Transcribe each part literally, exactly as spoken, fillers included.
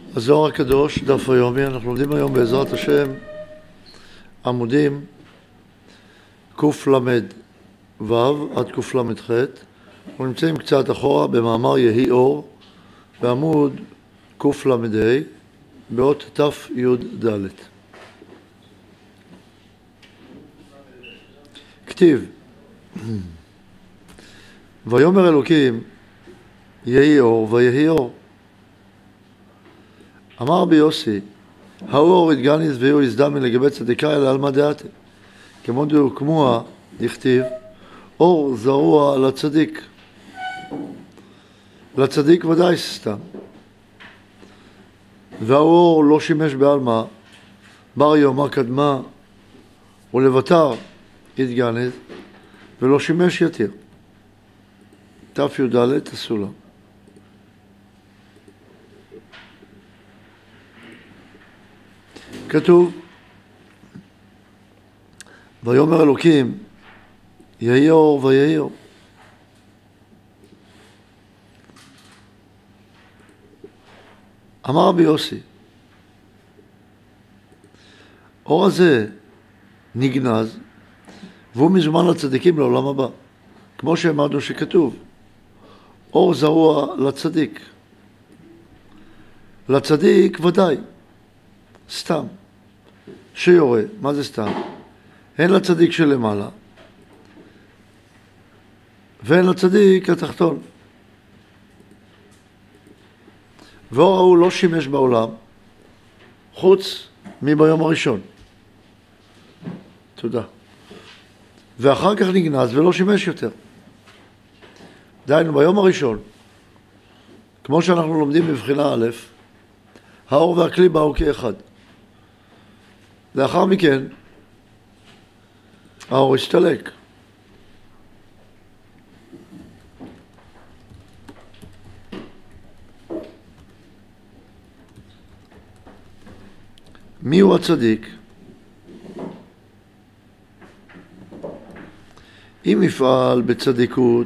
הזוהר הקדוש, דף היומי, אנחנו לומדים היום בעזרת השם עמודים קל"ו עד קל"ח. אנחנו נמצאים קצת אחורה במאמר יהי אור בעמוד קל"ה באות תי"ד. כתיב ויאמר אלוקים יהי אור ויהי אור. אמר רבי יוסי, האור התגניז ויהיו הזדמי לגבי צדיקה אלא על מה דעתי. כמו דהוקמוה דכתיב, אור זרוע לצדיק. לצדיק ודאי סתם. והאור לא שימש בעלמא, בר יומא קדמה ולבטר התגניז, ולא שימש יתיר. תי"ד הסולם. כתוב, ויאמר אלוקים, יהי אור ויהי אור. אמר רבי יוסי, אור הזה נגנז, והוא מזומן לצדיקים לעולם הבא. כמו שאמרנו שכתוב, אור זרוע לצדיק. לצדיק ודאי, סתם. שיורה, מה זה סתם? הן לצדיק שלמעלה, והן לצדיק התחתון. ואור ההוא לא שימש בעולם, חוץ מביום הראשון. תודה. ואחר כך נגנז ולא שימש יותר. דהיינו, ביום הראשון, כמו שאנחנו לומדים בבחינה א', האור והכלי באו כאחד. לאחר מכן, האור הסתלק. מי הוא הצדיק? אם יפעל בצדיקות,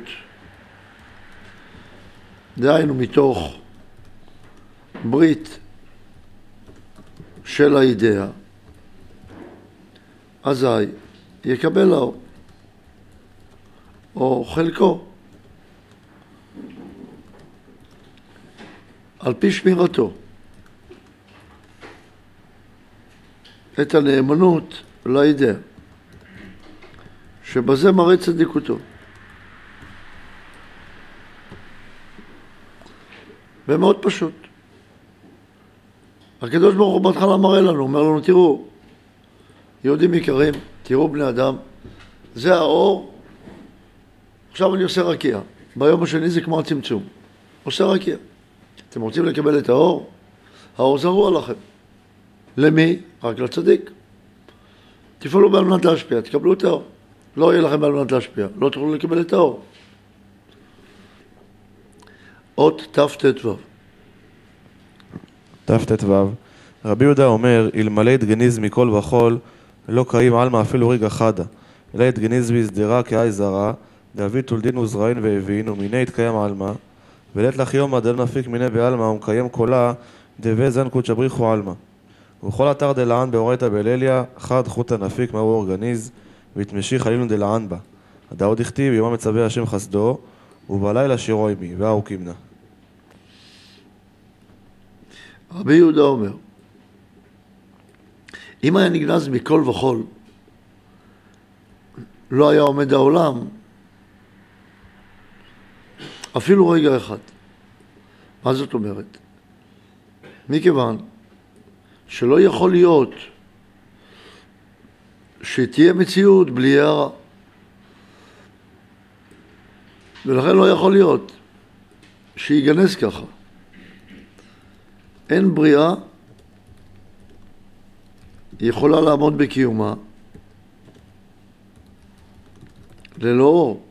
דהיינו מתוך ברית של האידאה, אזי יקבל האור, או חלקו, על פי שמירתו, את הנאמנות לאידאה, שבזה מראה צדיקותו. ומאוד פשוט. הקדוש ברוך הוא בהתחלה מראה לנו, אומר לנו, תראו, יהודים יקרים, תראו בני אדם, זה האור, עכשיו אני עושה רקיע. ביום השני זה כמו הצמצום. עושה רקיע. אתם רוצים לקבל את האור? האור זרוע לכם. למי? רק לצדיק. תפעלו בעל מנת להשפיע, תקבלו את האור. לא יהיה לכם בעל מנת להשפיע, לא תוכלו לקבל את האור. אות ת"ט"ו. ת"ט"ו. רבי יהודה אומר, אלמלא התגניז מכל וכל, לא קיים עלמא אפילו רגע חדה, אלא התגניז בהסדרה כאי זרה, דאבי תולדין וזרעין והבין, ומיני התקיים עלמא, ולית לך יומא דל נפיק מיני בעלמא, ומקיים קולה, דבי זן קודש בריחו עלמא. ובכל אתר דלען באורייתא בליליה, חד חוטא נפיק מהו אורגניז, והתמשיך עלינו דלען בה. הדאוד הכתיב, יומא מצווה השם חסדו, ובלילה שירו עמי, והאו קימנה. רבי יהודה אומר, אם היה נגנז מכל וכל, לא היה עומד העולם אפילו רגע אחד. מה זאת אומרת? מכיוון שלא יכול להיות שתהיה מציאות בלי הערה. ולכן לא יכול להיות שיגנז ככה. אין בריאה יכולה לעמוד בקיומה ללא אור.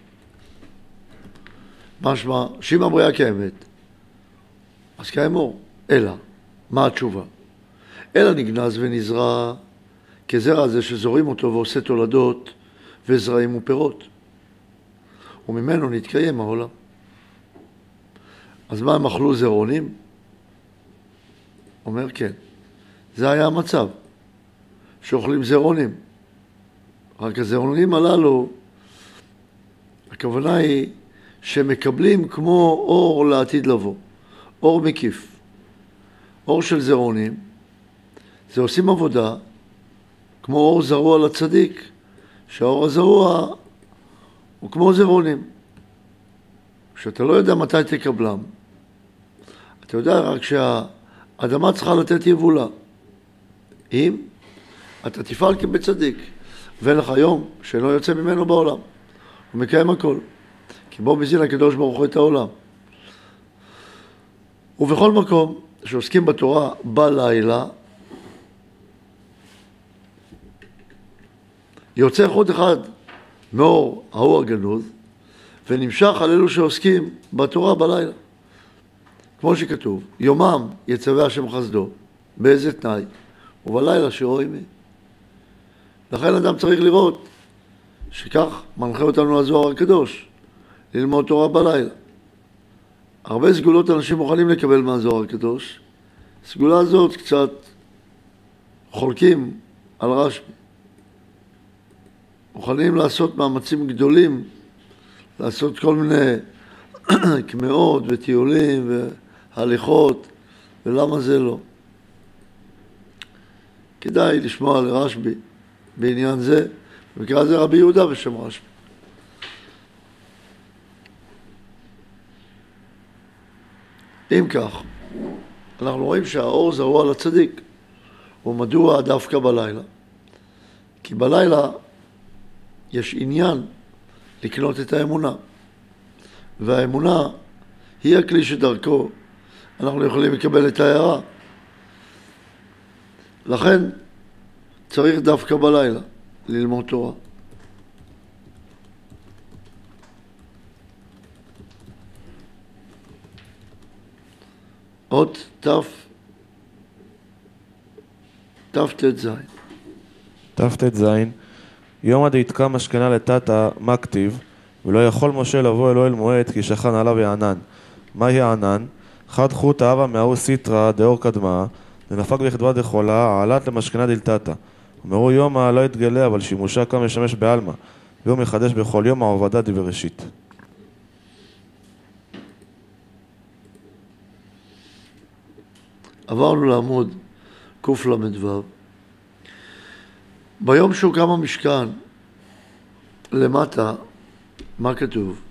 משמע, שאם הבריאה קיימת, אז קיים אור. אלא, מה התשובה? אלא נגנז ונזרע כזרע הזה שזורים אותו ועושה תולדות וזרעים ופירות. וממנו נתקיים העולם. אז מה הם אכלו זרעונים? אומר כן. זה היה המצב, שאוכלים זרעונים. רק הזרעונים הללו, הכוונה היא שמקבלים כמו אור לעתיד לבוא, אור מקיף. אור של זרעונים, זה עושים עבודה כמו אור זרוע לצדיק, שהאור הזרוע הוא כמו זרעונים, שאתה לא יודע מתי תקבלם. אתה יודע רק שהאדמה צריכה לתת יבולה. אם אתה תפעל כבצדיק, ואין לך יום שלא יוצא ממנו בעולם, הוא מקיים הכל. כי בו מזין הקדוש ברוך הוא את העולם. ובכל מקום שעוסקים בתורה בלילה, יוצא חוט אחד מאור האור הגנוז, ונמשך על אלו שעוסקים בתורה בלילה. כמו שכתוב, יומם יצווה השם חסדו, באיזה תנאי? ובלילה שירו עמי. לכן אדם צריך לראות שכך מנחה אותנו הזוהר הקדוש, ללמוד תורה בלילה. הרבה סגולות אנשים מוכנים לקבל מהזוהר הקדוש. סגולה הזאת קצת חולקים על רשב"י. מוכנים לעשות מאמצים גדולים, לעשות כל מיני כמאות וטיולים והליכות, ולמה זה לא? כדאי לשמוע לרשב"י בעניין זה, במקרה זה רבי יהודה בשם רשב"י. אם כך, אנחנו רואים שהאור זרוע לצדיק, ומדוע דווקא בלילה? כי בלילה יש עניין לקנות את האמונה, והאמונה היא הכלי שדרכו אנחנו יכולים לקבל את ההערה. לכן צריך דווקא בלילה ללמוד תורה. עוד תף, תף תת זין. תף תת זין. יום עד יתקע משכנה לטאטה, מה כתיב? ולא יכול משה לבוא אלו אל מועד כי שכן עליו הענן. מהי הענן? חד חוט אהבה מהאו סיטרא דאור קדמה, דנפק בכתבה דחולה, עלת למשכנה דלטאטה. אמרו יומא לא יתגלה, אבל שימושה כאן משמש בעלמא. ויום יחדש בכל יום העובדה דבראשית. עברנו לעמוד קוף למדבר. ביום שהוקם המשכן, למטה, מה כתוב?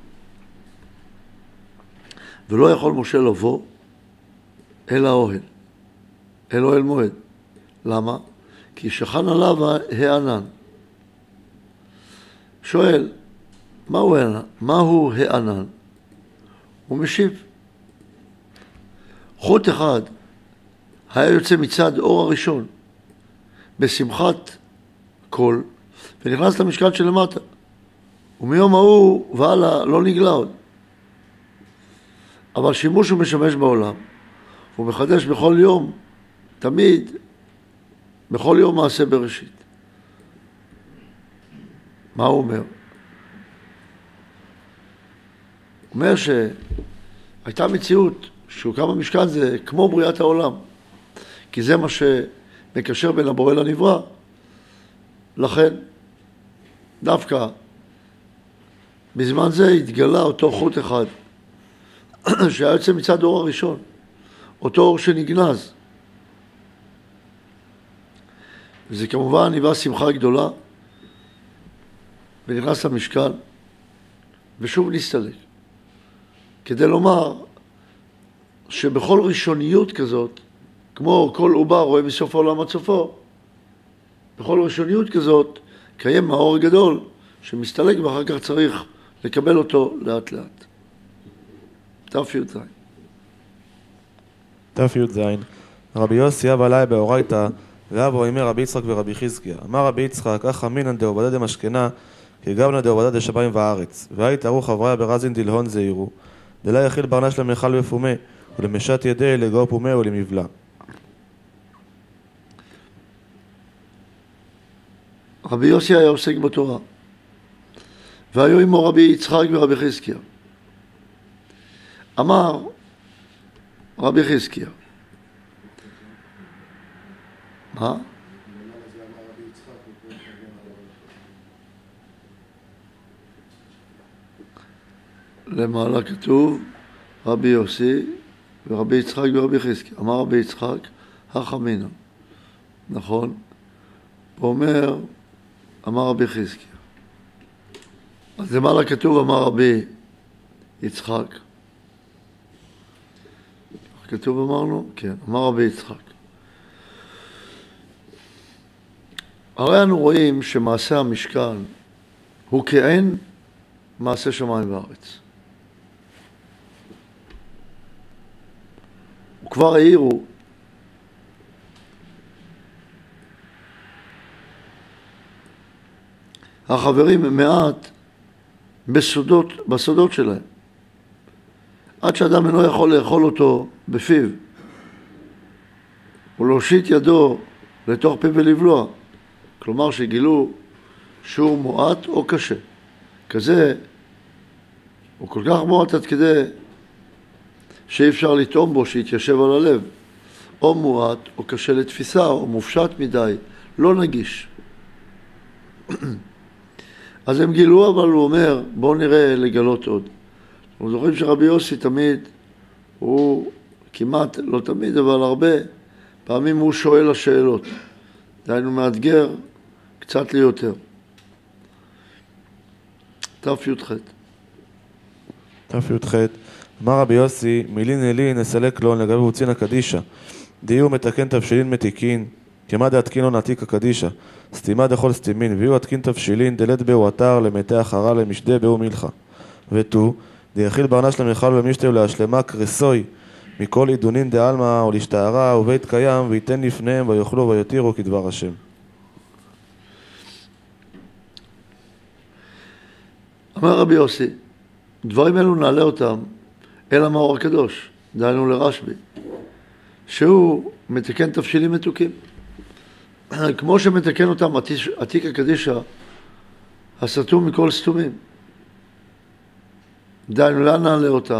ולא יכול משה לבוא אל האוהל, אל אוהל מועד. למה? כי שכן עליו הענן. שואל, מהו הענן? מהו הענן? הוא משיב. חוט אחד היה יוצא מצד אור הראשון, בשמחת קול, ונכנס למשכן שלמטה. ומיום ההוא והלאה לא נגלה עוד. אבל שימוש הוא משמש בעולם. הוא מחדש בכל יום, תמיד, בכל יום מעשה בראשית. מה הוא אומר? הוא אומר שהייתה מציאות שהוקם המשכן זה כמו בריאת העולם. כי זה מה שמקשר בין הבורא לנברא. לכן, דווקא בזמן זה התגלה אותו חוט אחד, שהיה יוצא מצד אור הראשון, אותו אור שנגנז. וזה כמובן היווה שמחה גדולה, ונכנס למשכן, ושוב נסתלק. כדי לומר שבכל ראשוניות כזאת, כמו כל עובר רואה מסוף העולם עד סופו, בכל ראשוניות כזאת קיים האור הגדול שמסתלק ואחר כך צריך לקבל אותו לאט לאט. תף י' זין. תף י' זין. רבי יוסי אב עלי באורייתא ואבו אמר רבי יצחק ורבי חזקיה. אמר רבי יצחק, אך אמינן דעובדא דמשכנה כגבנא דעובדא דשמיים וארץ. והיית ערוך חבריה ברזין דלהון זעירו. דלה יחיל ברנש למכל ופומה ולמשת ידי לגאו פומה ולמבלע. רבי יוסי היה עוסק בתורה, והיו עמו רבי יצחק ורבי חזקיה. אמר רבי חזקיה, מה? למעלה כתוב רבי יוסי ורבי יצחק ורבי חזקיה. אמר רבי יצחק, החמינו. נכון? הוא אומר, אמר רבי חזקיה. אז למעלה כתוב, אמר רבי יצחק. כתוב אמרנו? כן, אמר רבי יצחק. הרי אנו רואים שמעשה המשכן הוא כאין מעשה שמיים וארץ. וכבר העירו החברים מעט בסודות, בסודות שלהם. עד שאדם אינו יכול לאכול אותו בפיו ולהושיט ידו לתוך פיו ולבלוע. כלומר שגילו שהוא מועט או קשה. כזה הוא כל כך מועט עד כדי שאי אפשר לטעום בו, שיתיישב על הלב. או מועט או קשה לתפיסה או מופשט מדי, לא נגיש. אז הם גילו, אבל הוא אומר, בואו נראה לגלות עוד. אנחנו זוכרים שרבי יוסי תמיד, הוא כמעט, לא תמיד, אבל הרבה פעמים הוא שואל השאלות. דיינו מאתגר קצת ליותר. ת"י"ח. ת"י"ח. אמר רבי יוסי, מילין אלין נסלק לו לגבי הוצין הקדישה. דיהו מתקן תבשילין מתיקין, כמה דעתקין לא נעתיק הקדישה. סתימה דכל סתימין, ויהו עתקין תבשילין, דלת בהו אתר, למתי אחרה, למשדה בהו מלחה. ותו, דיחיל ברנש למחל ומשתה ולהשלמה קרסוי, מכל עידונין דעלמה או להשתערה ובית קיים, ויתן לפניהם ויאכלו ויותירו כדבר השם. אמר רבי יוסי, דברים אלו נעלה אותם אל המאור הקדוש, דהיינו לרשב"י, שהוא מתקן תבשילים מתוקים. כמו שמתקן אותם עתיק הקדישה, הסתום מכל סתומים. דהיינו, לאן נעלה אותם?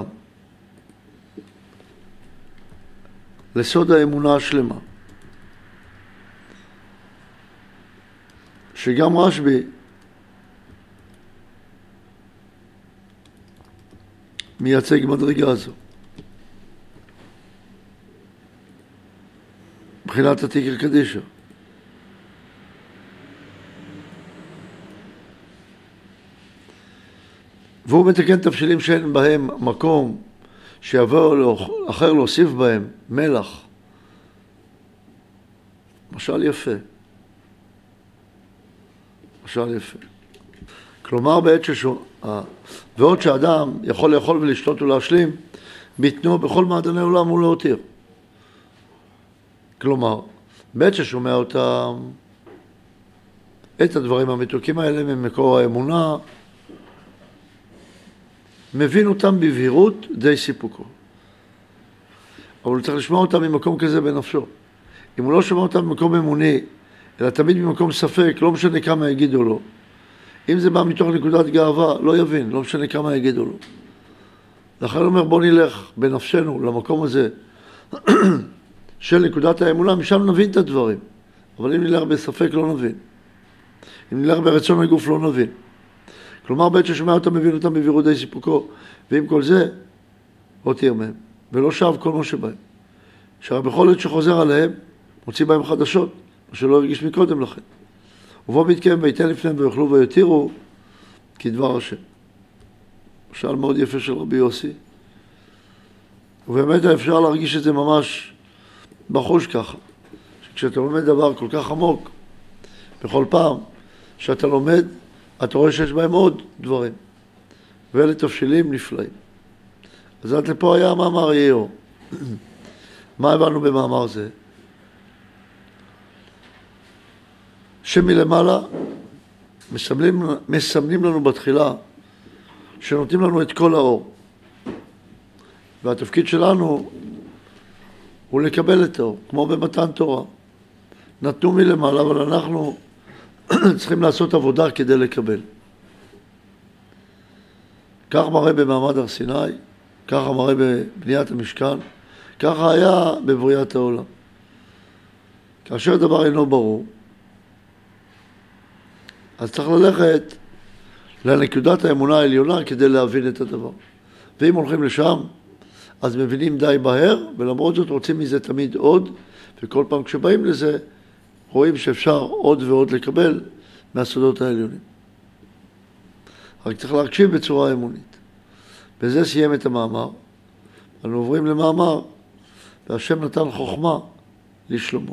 לסוד האמונה השלמה. שגם רשב"י מייצג מדרגה הזו. מבחינת עתיק הקדישה. והוא מתקן תבשילים שאין בהם מקום שיבוא אחר להוסיף בהם מלח. משל יפה. משל יפה. כלומר בעת ששו... ועוד שאדם יכול לאכול ולשתות ולהשלים, ביתנו בכל מעדני עולם הוא לא הותיר. כלומר, בעת ששומע אותם, את הדברים המתוקים האלה ממקור האמונה, מבין אותם בבהירות די סיפוקו. אבל הוא צריך לשמוע אותם ממקום כזה בנפשו. אם הוא לא שומע אותם במקום אמוני, אלא תמיד ממקום ספק, לא משנה כמה יגידו לו. אם זה בא מתוך נקודת גאווה, לא יבין, לא משנה כמה יגידו לו. לכן הוא אומר, בוא נלך בנפשנו למקום הזה של נקודת האמונה, משם נבין את הדברים. אבל אם נלך בספק, לא נבין. אם נלך ברצון הגוף, לא נבין. כלומר, בעת ששומע אותם, מבין אותם בבהירות די סיפוקו, ועם כל זה, הותיר מהם, ולא שב כל מה שבהם. שהרי בכל עת שחוזר עליהם, מוציא בהם חדשות, מה שלא הרגיש מקודם לכן. ובוא מתקיים ויתן לפניהם ויאכלו ויותירו, כדבר השם. משל מאוד יפה של רבי יוסי, ובאמת אפשר להרגיש את זה ממש בחוש ככה. כשאתה לומד דבר כל כך עמוק, בכל פעם שאתה לומד, אתה רואה שיש בהם עוד דברים. ואלה תבשילים נפלאים. אז עד לפה היה מאמר יאו. מה הבנו במאמר זה? שמלמעלה מסמלים, מסמנים לנו בתחילה שנותנים לנו את כל האור. והתפקיד שלנו הוא לקבל את האור, כמו במתן תורה. נתנו מלמעלה, אבל אנחנו צריכים לעשות עבודה כדי לקבל. כך מראה במעמד הר סיני, ככה מראה בבניית המשכן, ככה היה בבריאת העולם. כאשר דבר אינו ברור, אז צריך ללכת לנקודת האמונה העליונה כדי להבין את הדבר. ואם הולכים לשם, אז מבינים די בהר, ולמרות זאת רוצים מזה תמיד עוד, וכל פעם כשבאים לזה, רואים שאפשר עוד ועוד לקבל מהסודות העליונים. רק צריך להקשיב בצורה אמונית. בזה סיים את המאמר. אנו עוברים למאמר, והשם נתן חוכמה לשלמה.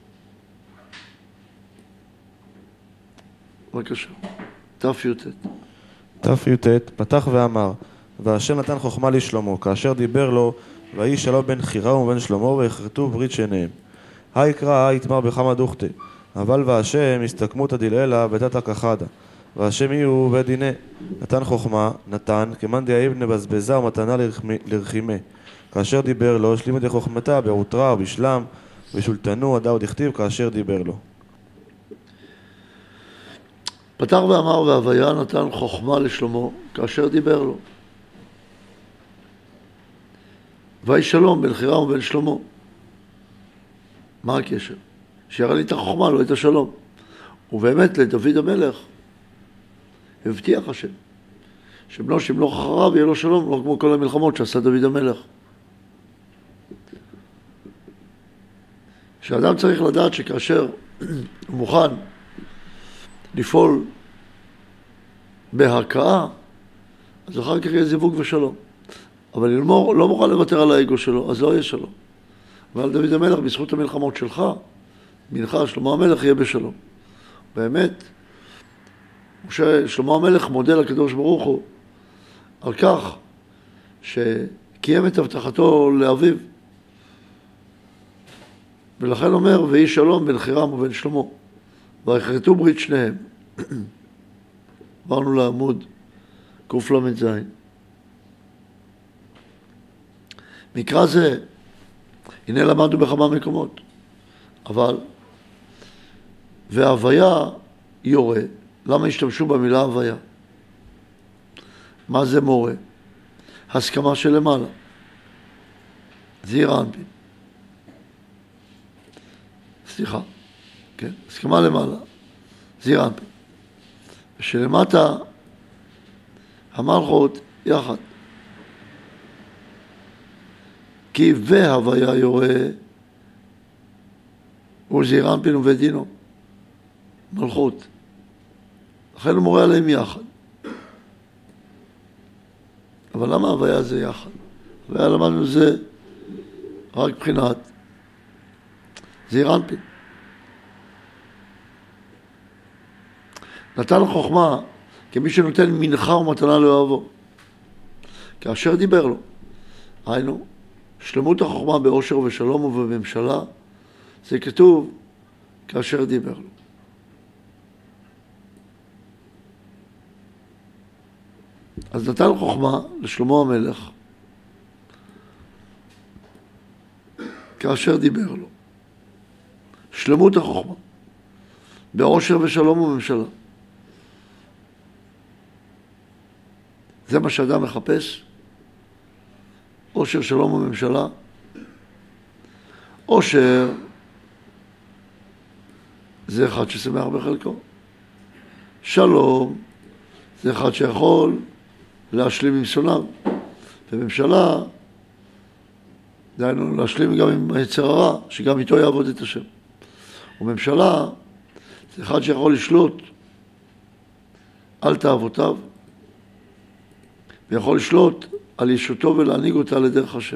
בבקשה, ת"י"ט. ת"י"ט, פתח ואמר, והשם נתן חוכמה לשלמה, כאשר דיבר לו, ויהי שלום בין חירם ובין שלמה, ויכרתו ברית שניהם. היי קרא, היי יתמר בחמא דוכתא, אבל והשם הסתכמותא דלעילא בתתא כחדא, והשם יהיו בדיני. נתן חוכמה, נתן, כמאן דאיב נבזבזה ומתנה לרחימה. כאשר דיבר לו, השלים את חוכמתה בעוטרה ובשלם, ושולטנו עדה ודכתיב כאשר דיבר לו. פתח ואמר, והוויה נתן חוכמה לשלמה, כאשר דיבר לו. ויהי שלום בין חירם ובין שלמה. מה הקשר? שיראה לי את החוכמה, לא את השלום. ובאמת לדוד המלך הבטיח השם, שבנו שימלוך אחריו יהיה לו שלום, לא כמו כל המלחמות שעשה דוד המלך. שאדם צריך לדעת שכאשר הוא מוכן לפעול בהכאה, אז אחר כך יהיה זיווג ושלום. אבל אם לא מוכן לוותר על האגו שלו, אז לא יהיה שלום. אבל דוד המלך, בזכות המלחמות שלך, בנך, שלמה המלך, יהיה בשלום. באמת, שלמה המלך מודה לקדוש ברוך הוא על כך שקיים את הבטחתו לאביו. ולכן אומר, ויהי שלום בין חירם ובין שלמה. ויכרתו ברית שניהם. עברנו לעמוד קל"ז. מקרא זה, הנה למדנו בכמה מקומות, אבל, והוויה יורה. למה השתמשו במילה הוויה? מה זה מורה? הסכמה של למעלה. זעיר אנפין. סליחה, כן, הסכמה למעלה. זעיר אנפין. ושלמטה המלכות יחד. כי והוויה יורה הוא זעיר אנפין ובדינו. מלכות. לכן הוא מורה עליהם יחד. אבל למה הוויה זה יחד? הוויה למדנו זה רק מבחינת זעיר אנפין. נתן חוכמה כמי שנותן מנחה ומתנה לאוהבו. כאשר דיבר לו. היינו, שלמות החוכמה באושר ושלום ובממשלה, זה כתוב כאשר דיבר לו. אז נתן חוכמה לשלמה המלך כאשר דיבר לו. שלמות החוכמה באושר ושלום ובממשלה. זה מה שאדם מחפש. אושר, שלום וממשלה. אושר זה אחד ששמח בחלקו. שלום זה אחד שיכול להשלים עם שונאיו. וממשלה, דהיינו להשלים גם עם היצר הרע, שגם איתו יעבוד את השם. וממשלה זה אחד שיכול לשלוט על תאוותיו, ויכול לשלוט על ישותו ולהנהיג אותה לדרך השם.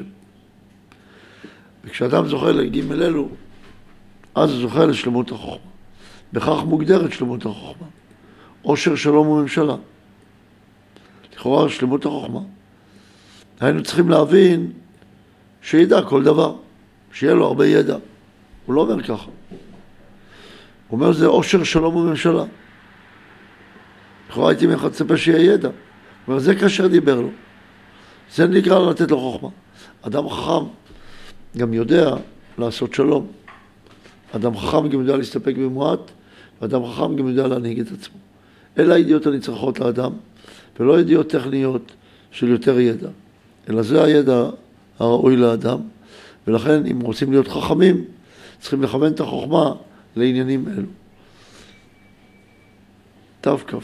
וכשאדם זוכה לג' אלו, אז הוא זוכה לשלמות החוכמה. בכך מוגדרת שלמות החוכמה. אושר, שלום וממשלה. לכאורה שלמות החוכמה. היינו צריכים להבין שידע כל דבר, שיהיה לו הרבה ידע. הוא לא אומר ככה. הוא אומר זה אושר, שלום וממשלה. לכאורה הייתי מצפה שיהיה ידע. הוא אומר זה כאשר דיבר לו. זה נקרא לתת לו חוכמה. אדם חכם גם יודע לעשות שלום. אדם חכם גם יודע להסתפק במועט, ואדם חכם גם יודע להנהיג את עצמו. אלה הידיעות הנצרכות לאדם, ולא ידיעות טכניות של יותר ידע. אלא זה הידע הראוי לאדם, ולכן אם רוצים להיות חכמים, צריכים לכוון את החוכמה לעניינים אלו. תף-כף.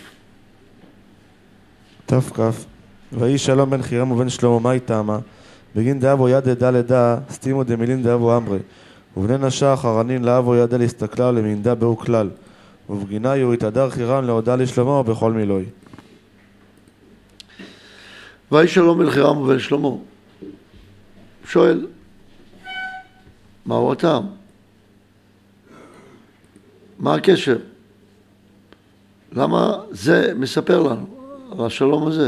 תף-כף. ויהי שלום בן חירם ובן שלמה, מה איתמה? בגין דאבו יד עדה לדע, סתימו דמילין דאבו אמרי. ובני נשה חרנין לאבו ידה להסתכלה ולמינדה באו כלל. ובגינה יהיו התהדר חירם להודע לשלמה בכל מילוי. ויהי שלום בן חירם ובן שלמה. שואל, מהו הטעם? מה הקשר? למה זה מספר לנו על השלום הזה?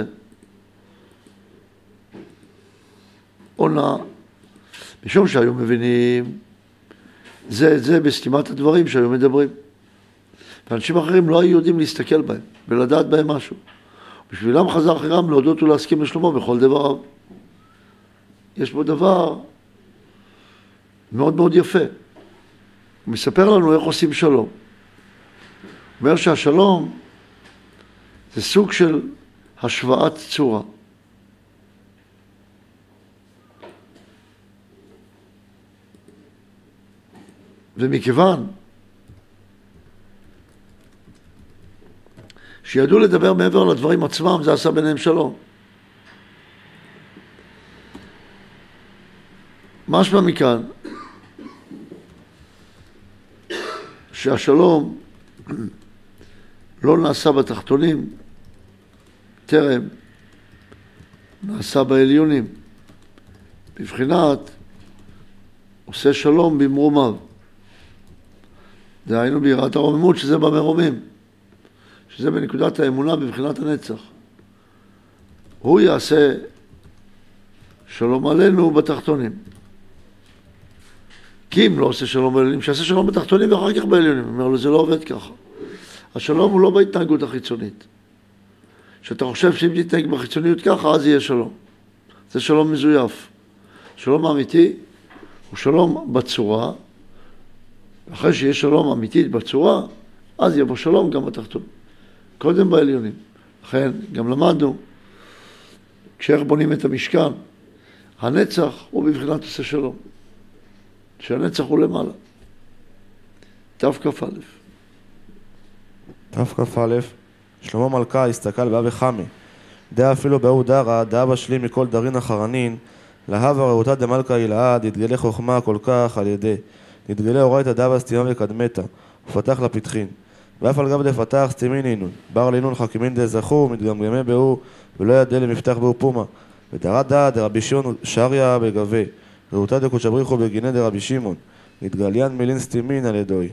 עונה, משום שהיו מבינים זה את זה בסתימת הדברים שהיו מדברים. ואנשים אחרים לא היו יודעים להסתכל בהם ולדעת בהם משהו. בשבילם חזר חירם להודות ולהסכים לשלמה בכל דבריו. יש בו דבר מאוד מאוד יפה. הוא מספר לנו איך עושים שלום. הוא אומר שהשלום זה סוג של השוואת צורה. ומכיוון שידעו לדבר מעבר לדברים עצמם, זה עשה ביניהם שלום. משמע מכאן שהשלום לא נעשה בתחתונים, טרם נעשה בעליונים, בבחינת עושה שלום במרומיו. דהיינו ביראת הרוממות, שזה במרומים, שזה בנקודת האמונה בבחינת הנצח. הוא יעשה שלום עלינו בתחתונים. כי אם לא עושה שלום בעליונים, שיעשה שלום בתחתונים ואחר כך בעליונים. אומר לו, זה לא עובד ככה. השלום הוא לא בהתנהגות החיצונית. שאתה חושב שאם תתנהג בחיצוניות ככה, אז יהיה שלום. זה שלום מזויף. שלום אמיתי הוא שלום בצורה, אחרי שיש שלום אמיתית בצורה, אז יבוא שלום גם בתחתון. קודם בעליונים. לכן גם למדנו, כשאיך בונים את המשכן, הנצח הוא בבחינת עושה שלום. שהנצח הוא למעלה. תף-כף א'. תף-כף א'. שלמה מלכה הסתכל באבא חמי. דעה אפילו באו דרה, דעה בשלים מכל דרין אחרנין, להבה ראותה דמלכה ילעד, יתגלה חוכמה כל כך על ידי. יתגלה אורייתא דבה סתימה וקדמתה, ופתח לפתחין. ואף על גב דפתח סתימין אינון. בר לינון חכימין דזכו, מתגמגמי באו, ולא ידע למפתח באו פומה. ודרה דעה דרבי שמעון שריה בגבי. ראותה דקודש בריחו בגיני דרבי שמעון. יתגליין מילין סתימין על ידוי.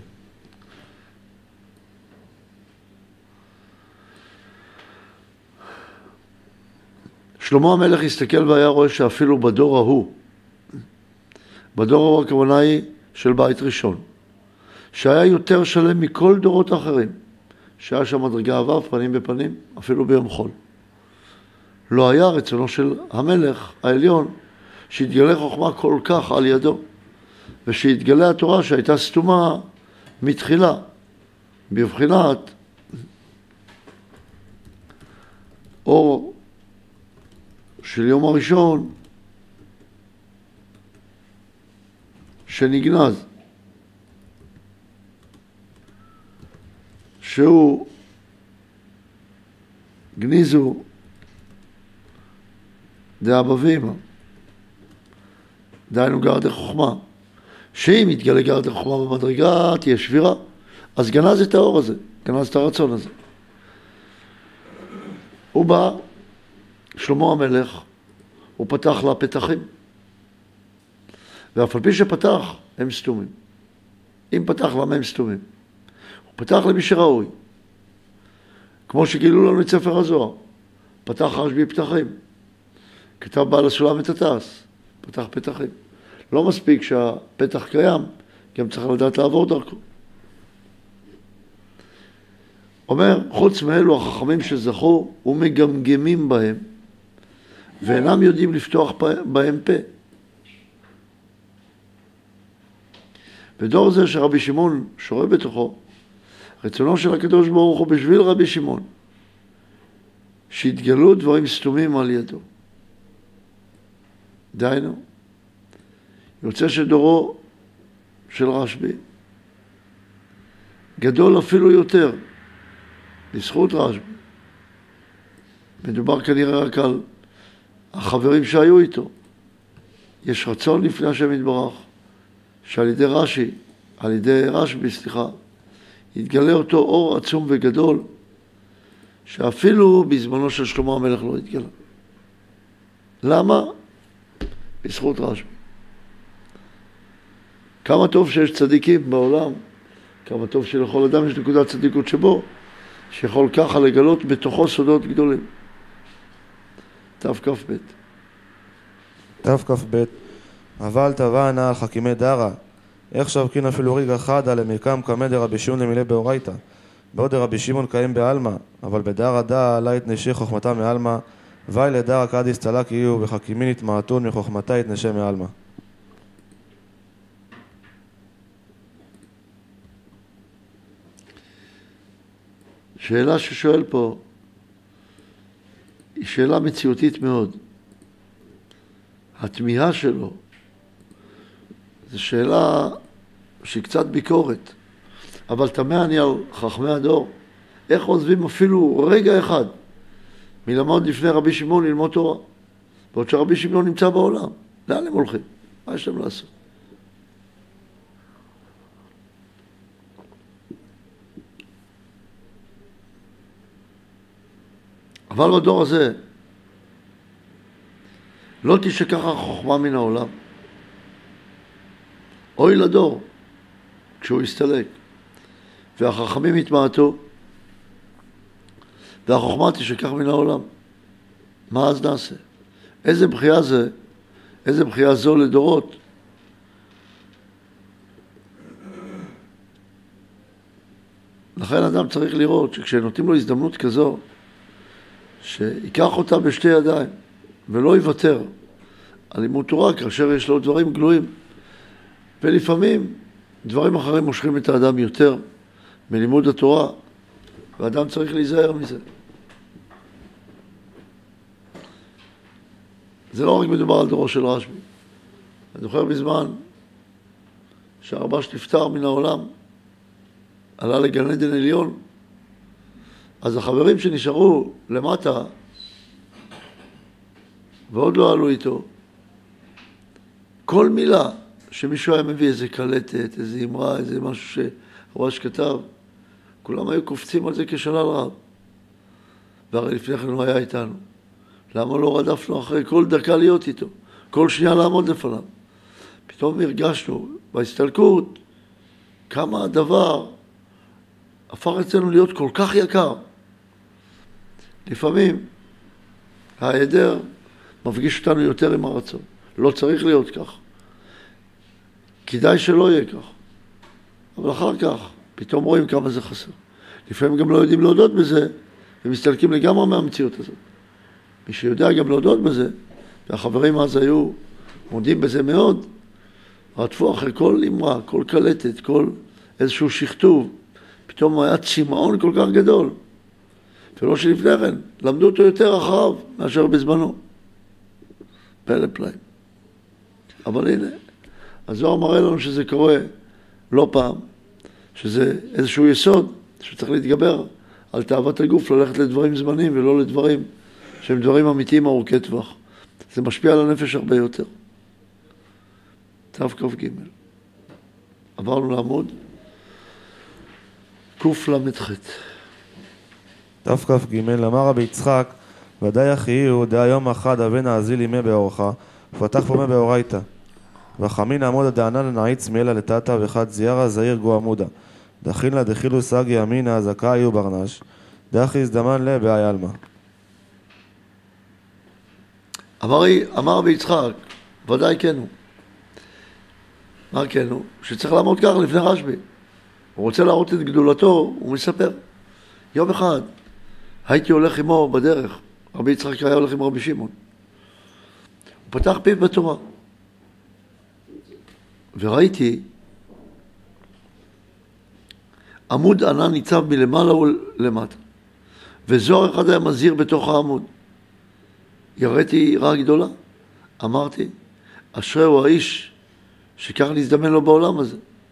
שלמה המלך הסתכל והיה רואה שאפילו בדור ההוא, בדור ההוא הכוונה היא של בית ראשון, שהיה יותר שלם מכל דורות אחרים, שהיה שם מדרגה עבר פנים בפנים, אפילו ביום חול. לא היה רצונו של המלך העליון שהתגלה חוכמה כל כך על ידו, ושהתגלה התורה שהייתה סתומה מתחילה, בבחינת אור של יום הראשון שנגנז, שהוא גניזו דאבא ואמא, דהיינו גרד החוכמה, שאם יתגלה גרד החוכמה במדרגה תהיה שבירה, אז גנז את האור הזה, גנז את הרצון הזה. הוא בא, שלמה המלך, הוא פתח לה פתחים, ואף על פי שפתח הם סתומים. אם פתח למה הם סתומים? הוא פתח למי שראוי, כמו שגילו לנו את ספר הזוהר, פתח רשב"י פתחים, כתב בעל הסולם את התעש, פתח פתחים. לא מספיק שהפתח קיים, גם צריך לדעת לעבור דרכו. אומר, חוץ מאלו החכמים שזכו ומגמגמים בהם, ואינם יודעים לפתוח בהם פה. בדור זה שרבי שמעון שורה בתוכו, רצונו של הקדוש ברוך הוא בשביל רבי שמעון, שהתגלו דברים סתומים על ידו. דהיינו, יוצא שדורו של רשב"י גדול אפילו יותר, בזכות רשב"י. מדובר כנראה רק על החברים שהיו איתו. יש רצון לפני השם יתברך, שעל ידי רש"י, על ידי רשב"י, סליחה, יתגלה אותו אור עצום וגדול, שאפילו בזמנו של שלמה המלך לא התגלה. למה? בזכות רשב"י. כמה טוב שיש צדיקים בעולם, כמה טוב שלכל אדם יש נקודת צדיקות שבו, שיכול ככה לגלות בתוכו סודות גדולים. תכ"ב. תכ"ב. אבל תבע נא חכימי דרא, איך שבקין אפילו ריגה חדה למרקם קמא דרבי שמעון למילי באורייתא. בעוד דרבי שמעון קיים בעלמא, אבל בדרא דא לה יתנשי חוכמתה מעלמא, ואי לדרא קדיס תלק יהיו, וחכימין יתמעטון מחוכמתה יתנשי מעלמא. שאלה ששואל פה היא שאלה מציאותית מאוד. התמיהה שלו זו שאלה שהיא קצת ביקורת, אבל תמה אני על חכמי הדור, איך עוזבים אפילו רגע אחד מלמוד לפני רבי שמעון ללמוד תורה, בעוד שרבי שמעון נמצא בעולם. לאן הם הולכים? מה יש להם לעשות? אבל בדור הזה לא תשכח החוכמה מן העולם. אוי לדור כשהוא יסתלק והחכמים יתמעטו והחוכמה תשכח מן העולם. מה אז נעשה? איזה בחייה זה, איזה בחייה זו לדורות. לכן אדם צריך לראות שכשנותנים לו הזדמנות כזו, שיקח אותה בשתי ידיים ולא יוותר על לימוד תורה, כאשר יש לו דברים גלויים. ולפעמים דברים אחרים מושכים את האדם יותר מלימוד התורה, ואדם צריך להיזהר מזה. זה לא רק מדובר על דורו של רשב"י. אני זוכר בזמן שהרב"ש נפטר מן העולם, עלה לגן עדן עליון, אז החברים שנשארו למטה ועוד לא עלו איתו, כל מילה שמישהו היה מביא, איזה קלטת, איזה אמרה, איזה משהו שהרב"ש כתב, כולם היו קופצים על זה כשלל רב. והרי לפני כן הוא היה איתנו. למה לא רדפנו אחרי כל דקה להיות איתו? כל שנייה לעמוד לפניו. פתאום הרגשנו בהסתלקות כמה הדבר הפך אצלנו להיות כל כך יקר. לפעמים ההיעדר מפגיש אותנו יותר עם הרצון. לא צריך להיות כך. כדאי שלא יהיה כך. אבל אחר כך פתאום רואים כמה זה חסר. לפעמים גם לא יודעים להודות בזה, ומסתלקים לגמרי מהמציאות הזאת. מי שיודע גם להודות בזה, והחברים אז היו מודים בזה מאוד, רדפו אחרי כל אמרה, כל קלטת, כל איזשהו שכתוב, פתאום היה צמאון כל כך גדול. ולא שלפני כן, למדו אותו יותר אחריו מאשר בזמנו. פלא פלאים. אבל הנה, הזוהר מראה לנו שזה קורה לא פעם, שזה איזשהו יסוד שצריך להתגבר על תאוות הגוף, ללכת לדברים זמנים ולא לדברים שהם דברים אמיתיים ארוכי טווח. זה משפיע על הנפש הרבה יותר. תכ"ג. עברנו לעמוד קל"ח. תכ"ג. אמר רבי יצחק, ודאי אחי דעה יום אחד אבן האזיל ימי באורחה, ופתח פומי באורייתא. וחמין עמודה דענן נעיץ מילה לטאטה וחד זיירה זעיר גו עמודה. דחילה דחילו סגי אמינה זכאי וברנש. דחי הזדמן לה באי אלמה. אמר, אמר רבי יצחק, ודאי כן הוא. מה כן הוא? שצריך לעמוד כך לפני רשב"י. הוא רוצה להראות את גדולתו, הוא מספר. יום אחד הייתי הולך עמו בדרך, רבי יצחק היה הולך עם רבי שמעון. הוא פתח פיו בתורה. וראיתי עמוד ענן ניצב מלמעלה ולמטה. וזוהר אחד היה מזהיר בתוך העמוד. יראתי יראה גדולה. אמרתי, אשריהו האיש שכך נזדמן לו בעולם הזה.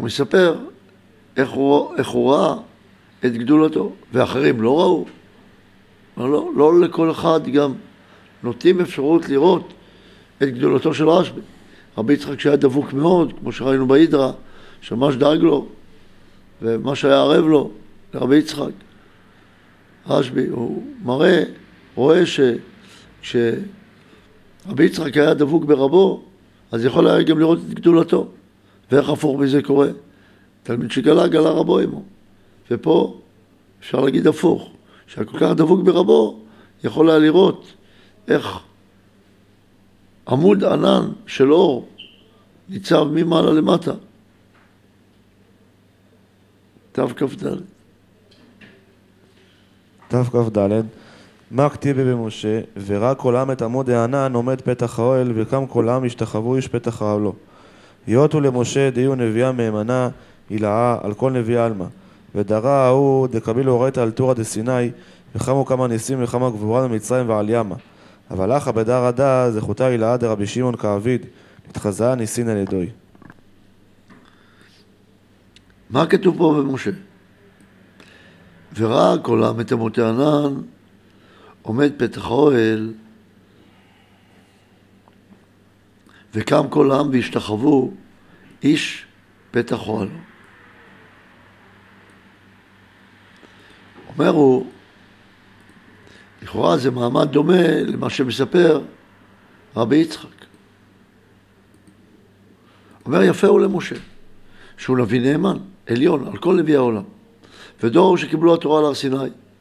מספר איך הוא, איך הוא ראה את גדולתו, ואחרים לא ראו. לא, לא לכל אחד גם נותנים אפשרות לראות את גדולתו של רשב"י. רבי יצחק שהיה דבוק מאוד, כמו שראינו בהידרה, שמש דאג לו, ומה שהיה ערב לו, לרבי יצחק. רשב"י, הוא מראה, רואה שכשרבי יצחק היה דבוק ברבו, אז יכול היה גם לראות את גדולתו. ואיך הפוך מזה קורה? תלמיד שגלה, גלה רבו עמו. ופה אפשר להגיד הפוך, שהכל כך דבוק ברבו, יכול היה לראות איך עמוד ענן של אור ניצב ממעלה למטה. תו כף ד' תו כף ד' מה כתיבי במשה, וראה כל עם את עמוד הענן עומד פתח האוהל, וקם כל עם השתחוו איש פתח האוהלו. יאותו למשה דיו נביאה מהימנה, הילאה על כל נביאה עלמא. ודרא ההוא דקבילו אורייתא על טורא דסיני, וחמו כמה ניסים וכמה גבורה ממצרים ועל ימה. אבל אחא בדרא דא זכותה הילאה דרבי שמעון כאביד, נתחזאה ניסין על ידוי. מה כתוב פה במשה? וראה כל עם את עמוד הענן עומד פתח האוהל, וקם כל העם והשתחוו איש פתח אוהלו. אומר הוא, לכאורה זה מעמד דומה למה שמספר רבי יצחק. אומר יפה הוא למשה, שהוא נביא נאמן, עליון, על כל נביאי העולם. ודור שקיבלו התורה על הר סיני.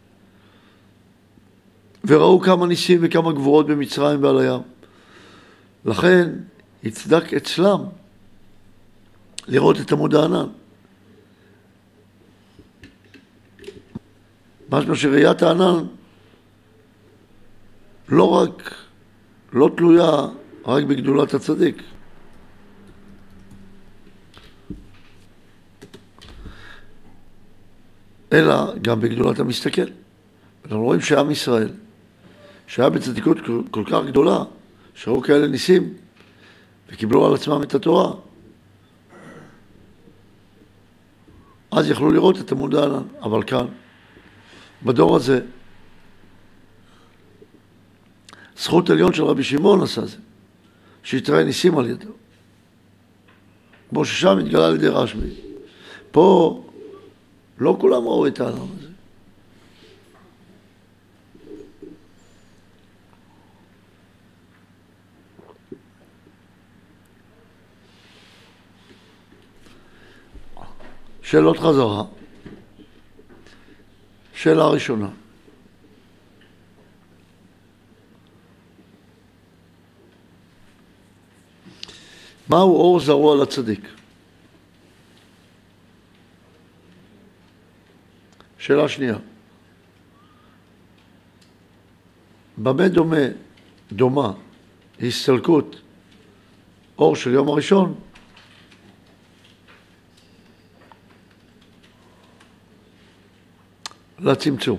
וראו כמה ניסים וכמה גבורות במצרים ועל הים. לכן יצדק אצלם לראות את עמוד הענן. משמע שראיית הענן לא רק, לא תלויה רק בגדולת הצדיק. אלא גם בגדולת המסתכל. אנחנו רואים שעם ישראל, שהיה בצדיקות כל כך גדולה, שראו כאלה ניסים, וקיבלו על עצמם את התורה, אז יכלו לראות את עמוד הענן. אבל כאן, בדור הזה, זכות עליון של רבי שמעון עשה זה, שהתראה ניסים על ידו. כמו ששם התגלה על ידי רשב"י. פה לא כולם ראו את הענן הזה. שאלות חזרה. שאלה ראשונה. מהו אור זרוע לצדיק? שאלה שנייה. במה דומה, דומה, הסתלקות אור של יום הראשון לצמצום?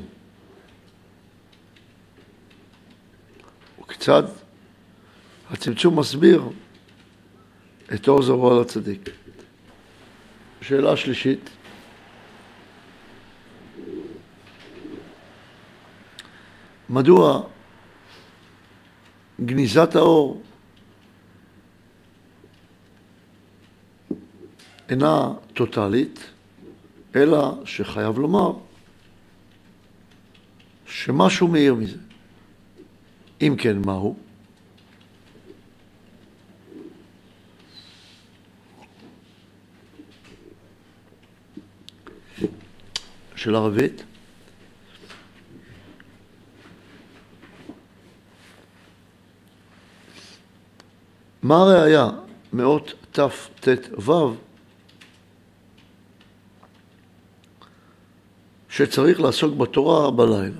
וכיצד הצמצום מסביר את אור זרוע לצדיק? שאלה שלישית. מדוע גניזת האור אינה טוטלית, אלא שחייב לומר שמשהו מאיר מזה? אם כן, מהו? שאלה רביעית. מה הראיה מאות תף תת וו שצריך לעסוק בתורה בלילה?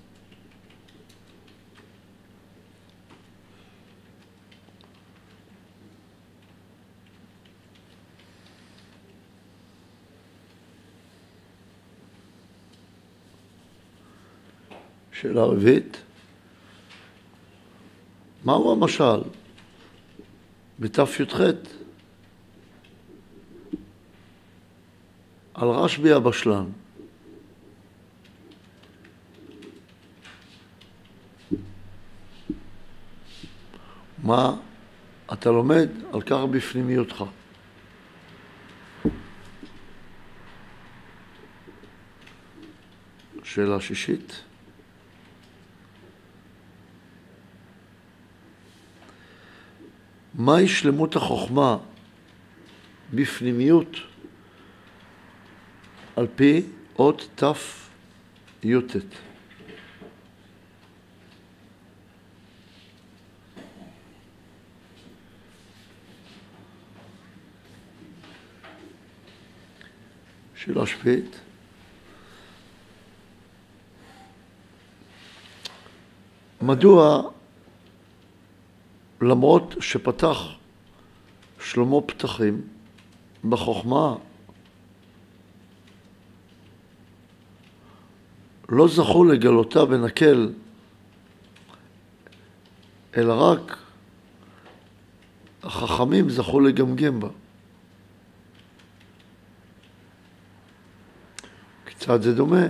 שאלה רביעית. מהו המשל בתף י"ח על רשב"י הבשלן. מה אתה לומד על כך בפנימיותך? שאלה שישית. מהי שלמות החוכמה בפנימיות על פי אות תף יוטט? שאלה שביעית. מדוע למרות שפתח שלמה פתחים בחוכמה לא זכו לגלותה בנקל, אלא רק החכמים זכו לגמגם בה? כיצד זה דומה?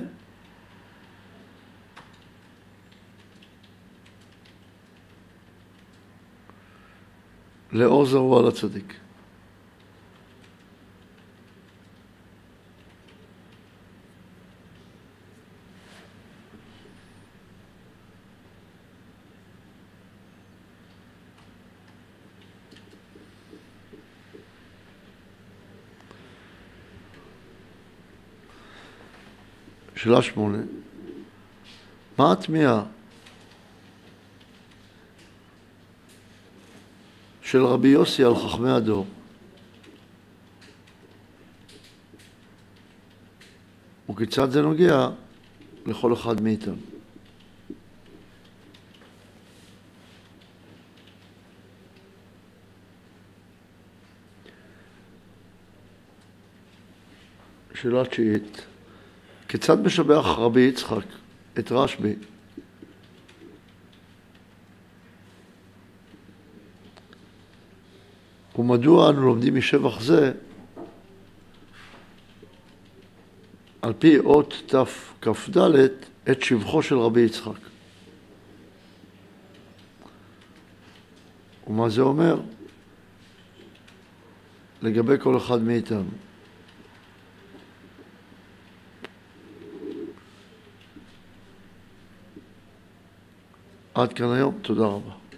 לאור זרוע לצדיק. שאלה שמונה. מה התמיהה של רבי יוסי על חכמי הדור? וכיצד זה נוגע לכל אחד מאיתנו? שאלה תשיעית. כיצד משבח רבי יצחק את רשב"י ומדוע אנו לומדים משבח זה על פי אות תף כף ד' את שבחו של רבי יצחק? ומה זה אומר לגבי כל אחד מאיתנו? עד כאן היום. תודה רבה.